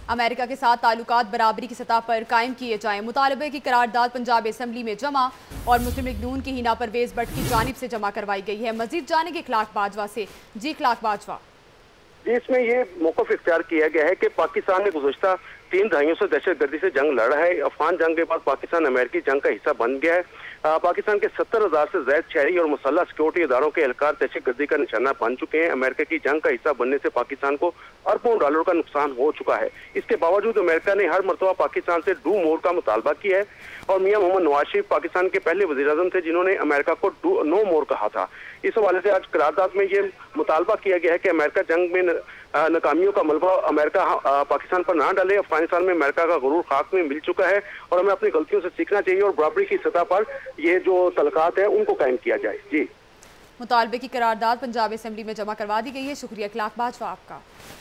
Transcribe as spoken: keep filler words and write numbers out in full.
America के साथ ताल्लुकात बराबरी की सतह पर कायम किए जाएं। मुतालबे की करारदाद पंजाब असम्बली में जमा और मुस्लिम लीग नून की हिना परवेज बट की जानिब से जमा करवाई गई है। मजीद जानेंगे खिलाफ बाजवा से। जी खिलाफ बाजवा, जी इसमें ये मौक़िफ़ इख्तियार किया गया है कि पाकिस्तान ने गुज़श्ता तीन दहाइयों से दहशत गर्दी से जंग लड़ा है। अफगान जंग के बाद पाकिस्तान अमेरिकी जंग का हिस्सा बन गया है। आ, पाकिस्तान के सत्तर हजार से ज्यादा शहरी और मुसल्लह सिक्योरिटी इदारों के एहलकार दहशत गर्दी का निशाना बन चुके हैं। अमेरिका की जंग का हिस्सा बनने से पाकिस्तान को अरबों डॉलर का नुकसान हो चुका है। इसके बावजूद अमेरिका ने हर मरतबा पाकिस्तान से डू मोर का मुतालबा किया है और मियां मोहम्मद नवाज शरीफ पाकिस्तान के पहले वज़ीर-ए-आज़म थे जिन्होंने अमेरिका को डू नो मोर कहा था। इस हवाले से आज करारदाद में ये मुतालबा किया गया है कि अमेरिका जंग में नाकामियों का मलबा अमेरिका पाकिस्तान पर ना डाले। अफगानिस्तान में अमेरिका का गुरूर खाक में मिल चुका है और हमें अपनी गलतियों से सीखना चाहिए और बराबरी की सतह पर ये जो तलकात है उनको कायम किया जाए। जी मुतालबे की करारदाद पंजाब असेंबली में जमा करवा दी गई है। शुक्रिया खिलाफ बाजवा आपका।